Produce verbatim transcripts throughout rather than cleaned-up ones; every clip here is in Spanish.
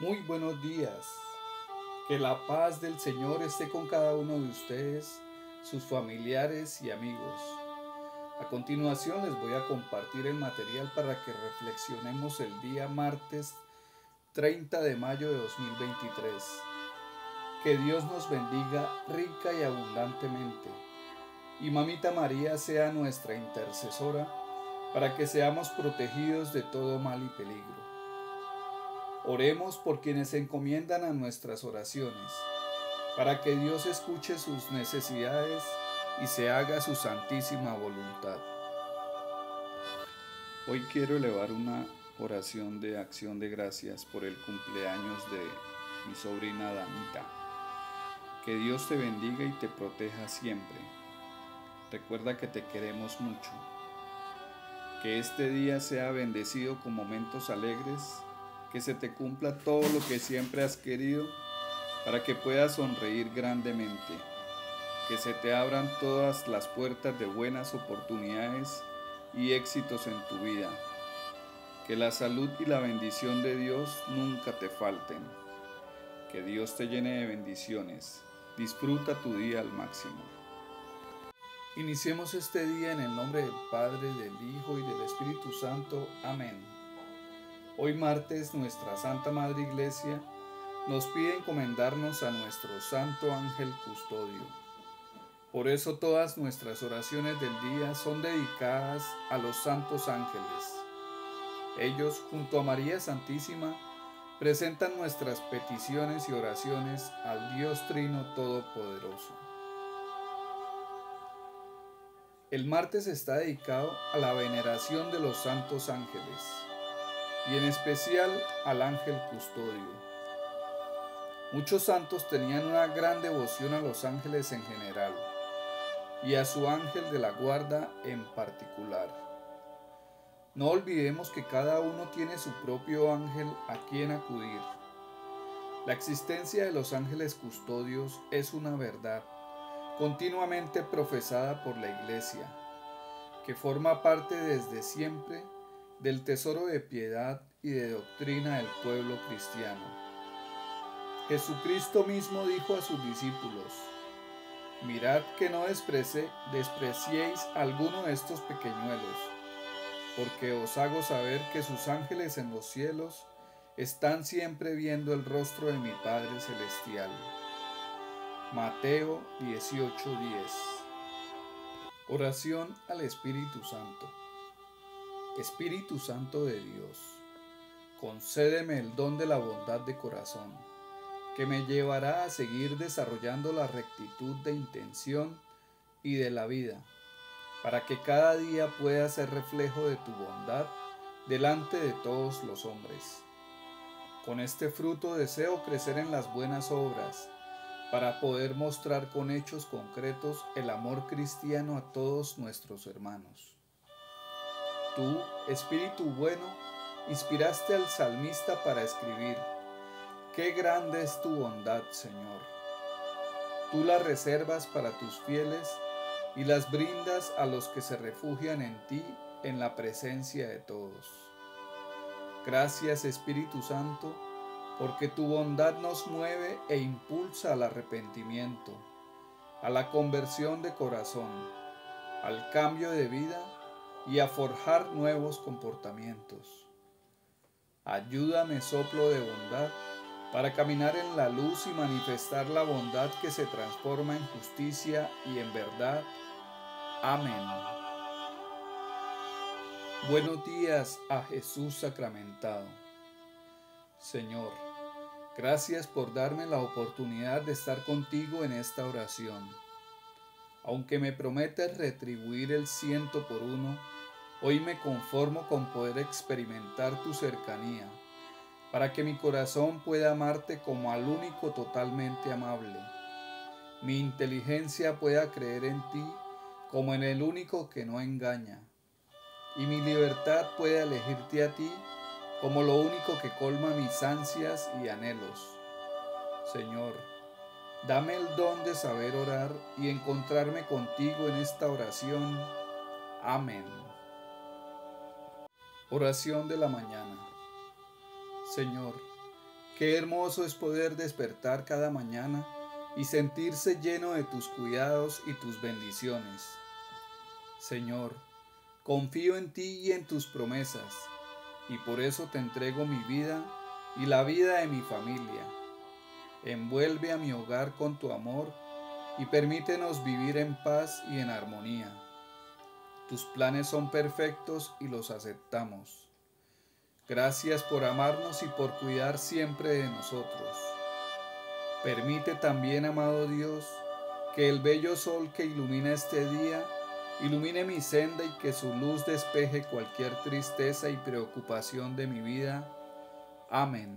Muy buenos días. Que la paz del Señor esté con cada uno de ustedes, sus familiares y amigos. A continuación les voy a compartir el material para que reflexionemos el día martes treinta de mayo de dos mil veintitrés. Que Dios nos bendiga rica y abundantemente. Y Mamita María sea nuestra intercesora para que seamos protegidos de todo mal y peligro. Oremos por quienes se encomiendan a nuestras oraciones, para que Dios escuche sus necesidades y se haga su santísima voluntad. Hoy quiero elevar una oración de acción de gracias por el cumpleaños de mi sobrina Danita. Que Dios te bendiga y te proteja siempre. Recuerda que te queremos mucho. Que este día sea bendecido con momentos alegres, que se te cumpla todo lo que siempre has querido, para que puedas sonreír grandemente, que se te abran todas las puertas de buenas oportunidades y éxitos en tu vida, que la salud y la bendición de Dios nunca te falten, que Dios te llene de bendiciones, disfruta tu día al máximo. Iniciemos este día en el nombre del Padre, del Hijo y del Espíritu Santo. Amén. Hoy martes nuestra Santa Madre Iglesia nos pide encomendarnos a nuestro Santo Ángel Custodio. Por eso todas nuestras oraciones del día son dedicadas a los santos ángeles. Ellos, junto a María Santísima, presentan nuestras peticiones y oraciones al Dios Trino Todopoderoso. El martes está dedicado a la veneración de los santos ángeles, y en especial al ángel custodio. Muchos santos tenían una gran devoción a los ángeles en general y a su ángel de la guarda en particular. No olvidemos que cada uno tiene su propio ángel a quien acudir. La existencia de los ángeles custodios es una verdad continuamente profesada por la Iglesia, que forma parte desde siempre del tesoro de piedad y de doctrina del pueblo cristiano. Jesucristo mismo dijo a sus discípulos: mirad que no desprecie, despreciéis alguno de estos pequeñuelos, porque os hago saber que sus ángeles en los cielos están siempre viendo el rostro de mi Padre Celestial. Mateo dieciocho diez. Oración al Espíritu Santo. Espíritu Santo de Dios, concédeme el don de la bondad de corazón, que me llevará a seguir desarrollando la rectitud de intención y de la vida, para que cada día pueda ser reflejo de tu bondad delante de todos los hombres. Con este fruto deseo crecer en las buenas obras, para poder mostrar con hechos concretos el amor cristiano a todos nuestros hermanos. Tú, Espíritu bueno, inspiraste al salmista para escribir: qué grande es tu bondad, Señor. Tú las reservas para tus fieles y las brindas a los que se refugian en ti en la presencia de todos. Gracias, Espíritu Santo, porque tu bondad nos mueve e impulsa al arrepentimiento, a la conversión de corazón, al cambio de vida y a forjar nuevos comportamientos. Ayúdame, soplo de bondad, para caminar en la luz y manifestar la bondad que se transforma en justicia y en verdad. Amén. Buenos días a Jesús sacramentado. Señor, gracias por darme la oportunidad de estar contigo en esta oración. Aunque me prometes retribuir el ciento por uno, hoy me conformo con poder experimentar tu cercanía, para que mi corazón pueda amarte como al único totalmente amable. Mi inteligencia pueda creer en ti como en el único que no engaña, y mi libertad pueda elegirte a ti como lo único que colma mis ansias y anhelos. Señor, dame el don de saber orar y encontrarme contigo en esta oración. Amén. Oración de la mañana. Señor, Qué hermoso es poder despertar cada mañana y sentirse lleno de tus cuidados y tus bendiciones. Señor, confío en ti y en tus promesas, y por eso te entrego mi vida y la vida de mi familia. Envuelve a mi hogar con tu amor y permítenos vivir en paz y en armonía. Tus planes son perfectos y los aceptamos. Gracias por amarnos y por cuidar siempre de nosotros. Permite también, amado Dios, que el bello sol que ilumina este día ilumine mi senda y que su luz despeje cualquier tristeza y preocupación de mi vida. Amén.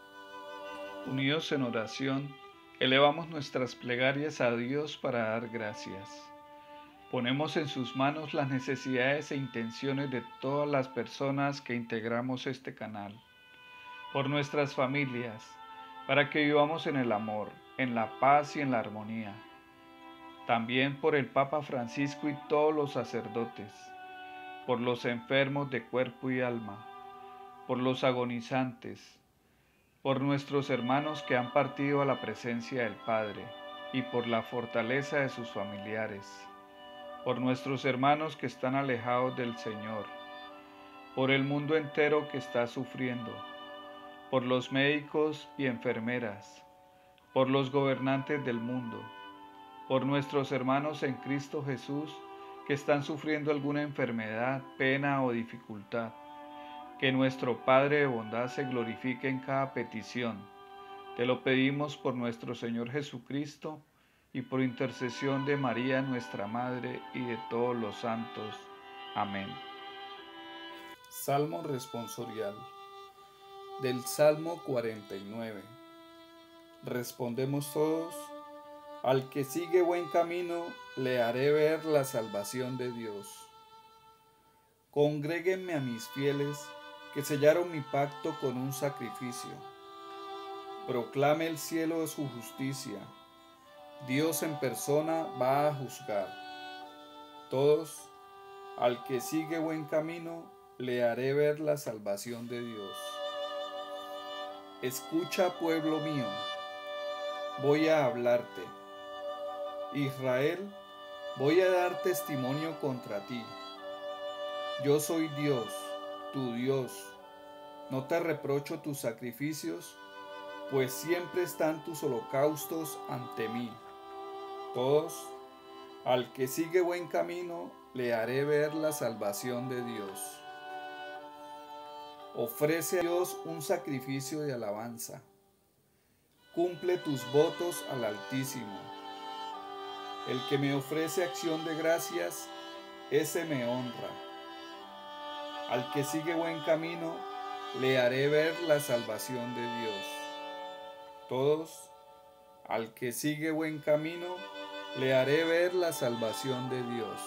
Unidos en oración, elevamos nuestras plegarias a Dios para dar gracias. Ponemos en sus manos las necesidades e intenciones de todas las personas que integramos este canal, por nuestras familias, para que vivamos en el amor, en la paz y en la armonía. También por el Papa Francisco y todos los sacerdotes, por los enfermos de cuerpo y alma, por los agonizantes, por nuestros hermanos que han partido a la presencia del Padre y por la fortaleza de sus familiares, por nuestros hermanos que están alejados del Señor, por el mundo entero que está sufriendo, por los médicos y enfermeras, por los gobernantes del mundo, por nuestros hermanos en Cristo Jesús que están sufriendo alguna enfermedad, pena o dificultad. Que nuestro Padre de bondad se glorifique en cada petición. Te lo pedimos por nuestro Señor Jesucristo y por intercesión de María, nuestra Madre, y de todos los santos. Amén. Salmo responsorial del Salmo cuarenta y nueve. Respondemos todos: al que sigue buen camino, le haré ver la salvación de Dios. Congréguenme a mis fieles, que sellaron mi pacto con un sacrificio. Proclame el cielo su justicia. Dios en persona va a juzgar. Todos, al que sigue buen camino, le haré ver la salvación de Dios. Escucha, pueblo mío, voy a hablarte. Israel, voy a dar testimonio contra ti. Yo soy Dios, tu Dios. No te reprocho tus sacrificios, pues siempre están tus holocaustos ante mí. Todos, al que sigue buen camino, le haré ver la salvación de Dios. Ofrece a Dios un sacrificio de alabanza. Cumple tus votos al Altísimo. El que me ofrece acción de gracias, ese me honra. Al que sigue buen camino, le haré ver la salvación de Dios. Todos, al que sigue buen camino, le haré ver la salvación de Dios.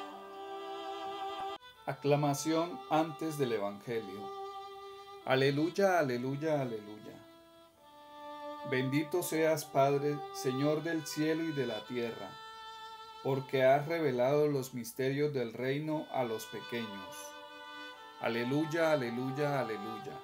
Aclamación antes del Evangelio. Aleluya, aleluya, aleluya. Bendito seas, Padre, Señor del cielo y de la tierra, porque has revelado los misterios del reino a los pequeños. Aleluya, aleluya, aleluya.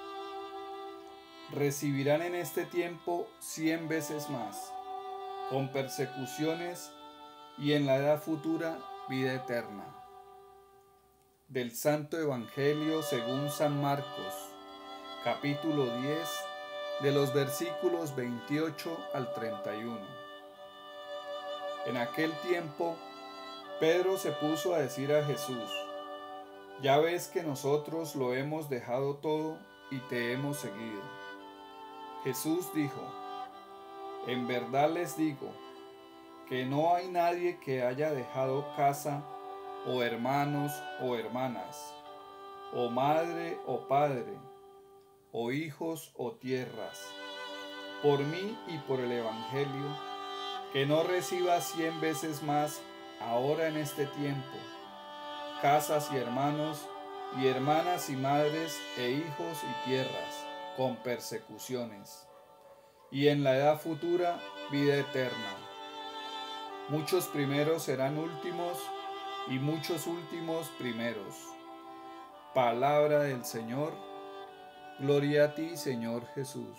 Recibirán en este tiempo cien veces más, con persecuciones, y en la edad futura vida eterna. Del Santo Evangelio según San Marcos, capítulo diez, de los versículos veintiocho al treinta y uno. En aquel tiempo, Pedro se puso a decir a Jesús: ya ves que nosotros lo hemos dejado todo y te hemos seguido. Jesús dijo: en verdad les digo, que no hay nadie que haya dejado casa, o hermanos o hermanas, o madre o padre, o hijos o tierras, por mí y por el Evangelio, que no reciba cien veces más ahora en este tiempo, casas y hermanos, y hermanas y madres, e hijos y tierras, con persecuciones, y en la edad futura vida eterna. Muchos primeros serán últimos, y muchos últimos primeros. Palabra del Señor. Gloria a ti, Señor Jesús.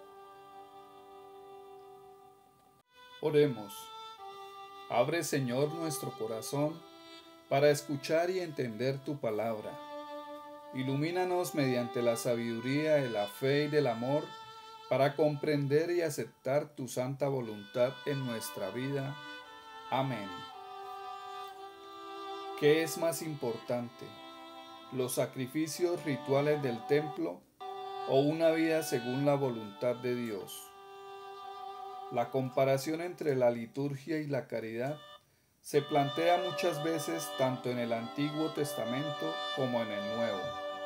Oremos. Abre, Señor, nuestro corazón para escuchar y entender tu palabra. Ilumínanos mediante la sabiduría de la fe y del amor para comprender y aceptar tu santa voluntad en nuestra vida. Amén. ¿Qué es más importante? ¿Los sacrificios rituales del templo o una vida según la voluntad de Dios? La comparación entre la liturgia y la caridad se plantea muchas veces tanto en el Antiguo Testamento como en el Nuevo.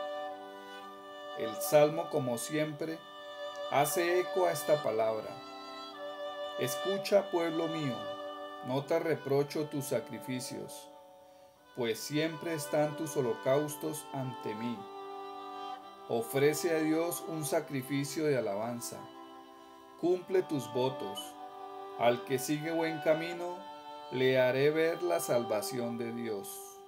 El Salmo, como siempre, hace eco a esta palabra. Escucha, pueblo mío, no te reprocho tus sacrificios, pues siempre están tus holocaustos ante mí. Ofrece a Dios un sacrificio de alabanza. Cumple tus votos. Al que sigue buen camino, le haré ver la salvación de Dios.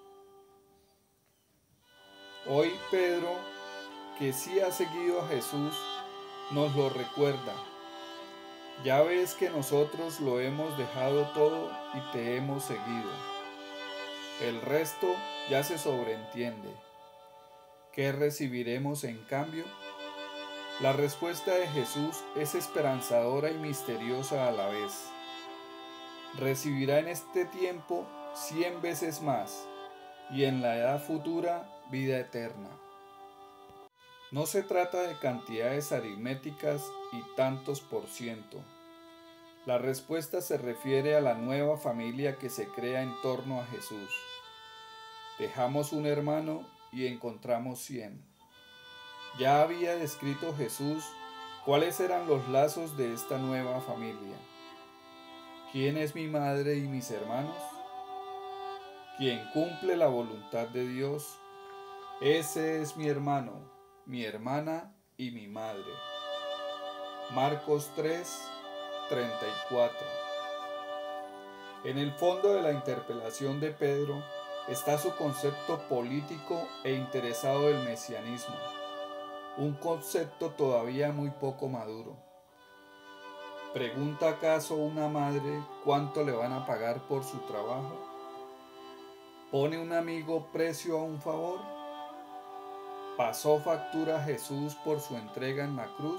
Hoy Pedro, que sí ha seguido a Jesús, nos lo recuerda. Ya ves que nosotros lo hemos dejado todo y te hemos seguido. El resto ya se sobreentiende. ¿Qué recibiremos en cambio? La respuesta de Jesús es esperanzadora y misteriosa a la vez. Recibirá en este tiempo cien veces más y en la edad futura vida eterna. No se trata de cantidades aritméticas y tantos por ciento. La respuesta se refiere a la nueva familia que se crea en torno a Jesús. Dejamos un hermano y encontramos cien. Ya había descrito Jesús cuáles eran los lazos de esta nueva familia. ¿Quién es mi madre y mis hermanos? Quien cumple la voluntad de Dios, ese es mi hermano, mi hermana y mi madre. Marcos tres, treinta y cuatro. En el fondo de la interpelación de Pedro está su concepto político e interesado del mesianismo, un concepto todavía muy poco maduro. ¿Pregunta acaso una madre cuánto le van a pagar por su trabajo? ¿Pone un amigo precio a un favor? ¿Pasó factura a Jesús por su entrega en la cruz?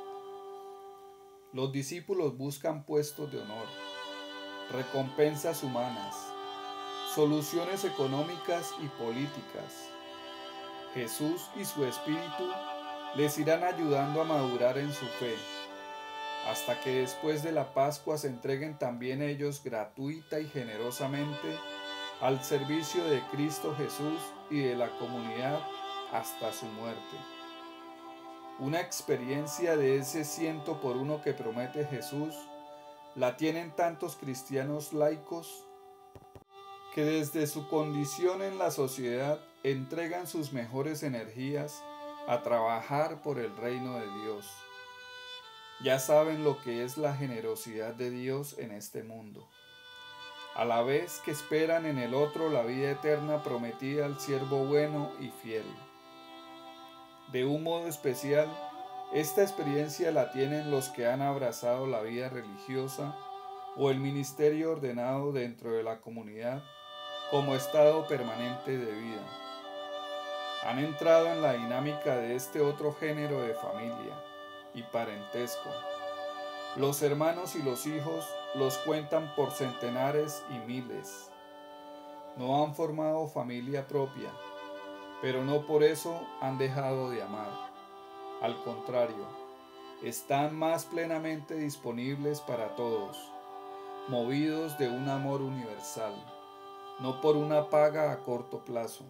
Los discípulos buscan puestos de honor, recompensas humanas, soluciones económicas y políticas. Jesús y su Espíritu les irán ayudando a madurar en su fe, hasta que después de la Pascua se entreguen también ellos gratuita y generosamente al servicio de Cristo Jesús y de la comunidad hasta su muerte. Una experiencia de ese ciento por uno que promete Jesús la tienen tantos cristianos laicos que desde su condición en la sociedad entregan sus mejores energías a trabajar por el reino de Dios. Ya saben lo que es la generosidad de Dios en este mundo, a la vez que esperan en el otro la vida eterna prometida al siervo bueno y fiel. De un modo especial, esta experiencia la tienen los que han abrazado la vida religiosa o el ministerio ordenado dentro de la comunidad como estado permanente de vida. Han entrado en la dinámica de este otro género de familia y parentesco. Los hermanos y los hijos los cuentan por centenares y miles. No han formado familia propia, pero no por eso han dejado de amar. Al contrario, están más plenamente disponibles para todos, movidos de un amor universal, no por una paga a corto plazo.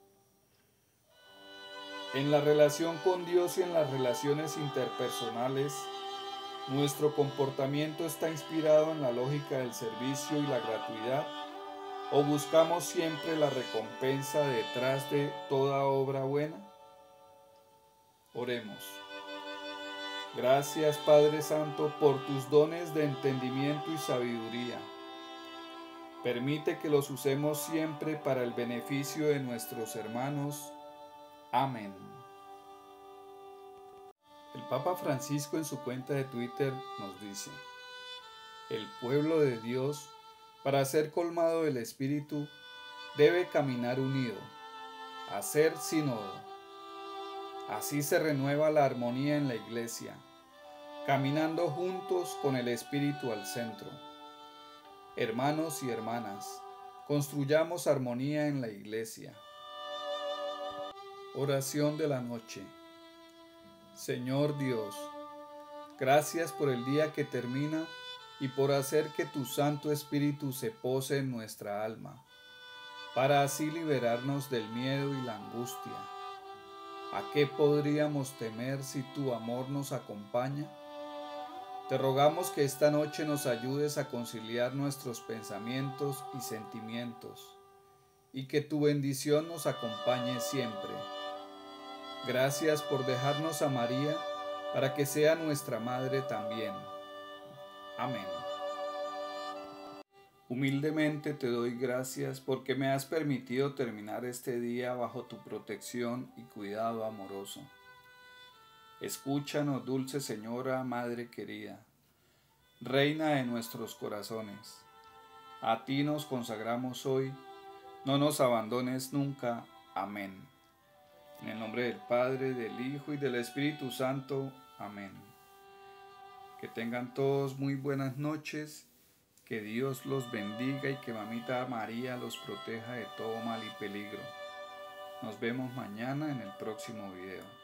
En la relación con Dios y en las relaciones interpersonales, nuestro comportamiento está inspirado en la lógica del servicio y la gratuidad, ¿o buscamos siempre la recompensa detrás de toda obra buena? Oremos. Gracias, Padre Santo, por tus dones de entendimiento y sabiduría. Permite que los usemos siempre para el beneficio de nuestros hermanos. Amén. El Papa Francisco en su cuenta de Twitter nos dice: el pueblo de Dios, para ser colmado del Espíritu, debe caminar unido, hacer sínodo. Así se renueva la armonía en la Iglesia, caminando juntos con el Espíritu al centro. Hermanos y hermanas, construyamos armonía en la Iglesia. Oración de la noche. Señor Dios, gracias por el día que termina y por hacer que tu Santo Espíritu se pose en nuestra alma, para así liberarnos del miedo y la angustia. ¿A qué podríamos temer si tu amor nos acompaña? Te rogamos que esta noche nos ayudes a conciliar nuestros pensamientos y sentimientos, y que tu bendición nos acompañe siempre. Gracias por dejarnos a María para que sea nuestra madre también. Amén. Humildemente te doy gracias porque me has permitido terminar este día bajo tu protección y cuidado amoroso. Escúchanos, dulce Señora, Madre querida, Reina de nuestros corazones. A ti nos consagramos hoy, no nos abandones nunca. Amén. En el nombre del Padre, del Hijo y del Espíritu Santo. Amén. Que tengan todos muy buenas noches, que Dios los bendiga y que Mamita María los proteja de todo mal y peligro. Nos vemos mañana en el próximo video.